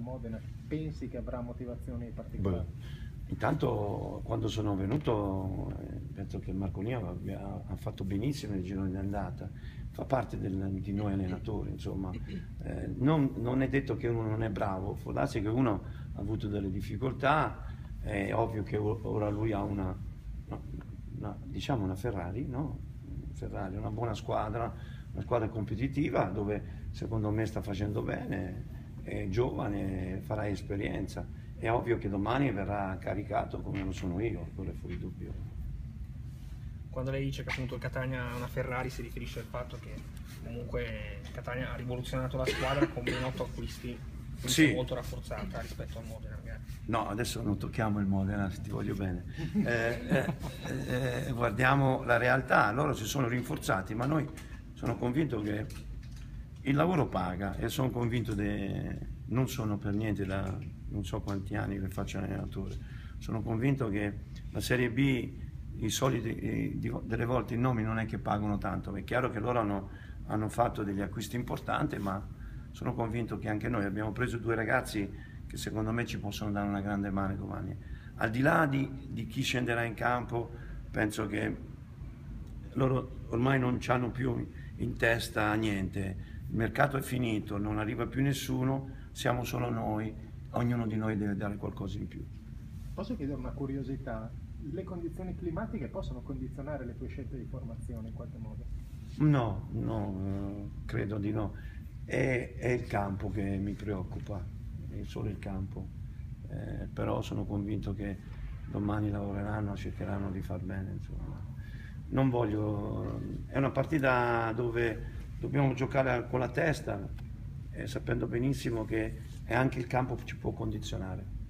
Modena, pensi che avrà motivazioni particolari? Intanto quando sono venuto penso che Marconia ha fatto benissimo nel girone di andata, fa parte di noi allenatori, insomma. Non è detto che uno non è bravo, può darsi che uno ha avuto delle difficoltà, è ovvio che ora lui ha diciamo una Ferrari, no? Ferrari, una buona squadra, una squadra competitiva dove secondo me sta facendo bene, è giovane, farà esperienza. È ovvio che domani verrà caricato come lo sono io, quello è fuori dubbio. Quando lei dice che appunto il Catania è una Ferrari, si riferisce al fatto che comunque il Catania ha rivoluzionato la squadra con ben 8 acquisti, quindi Sì. è molto rafforzata rispetto al Modena, magari. No, adesso non tocchiamo il Modena, se ti voglio bene. Guardiamo la realtà, loro si sono rinforzati, ma noi sono convinto che il lavoro paga e sono convinto non sono per niente da non so quanti anni che faccio allenatore, sono convinto che la Serie B, i soliti, delle volte i nomi non è che pagano tanto, è chiaro che loro hanno fatto degli acquisti importanti, ma sono convinto che anche noi abbiamo preso 2 ragazzi che secondo me ci possono dare una grande mano domani. Al di là di chi scenderà in campo, penso che loro ormai non hanno più in testa niente, il mercato è finito, non arriva più nessuno, siamo solo noi, ognuno di noi deve dare qualcosa in più. Posso chiedere una curiosità? Le condizioni climatiche possono condizionare le tue scelte di formazione in qualche modo? No, credo di no. È il campo che mi preoccupa, è solo il campo. Però sono convinto che domani lavoreranno, cercheranno di far bene, insomma. Non voglio... È una partita dove dobbiamo giocare con la testa, sapendo benissimo che anche il campo ci può condizionare.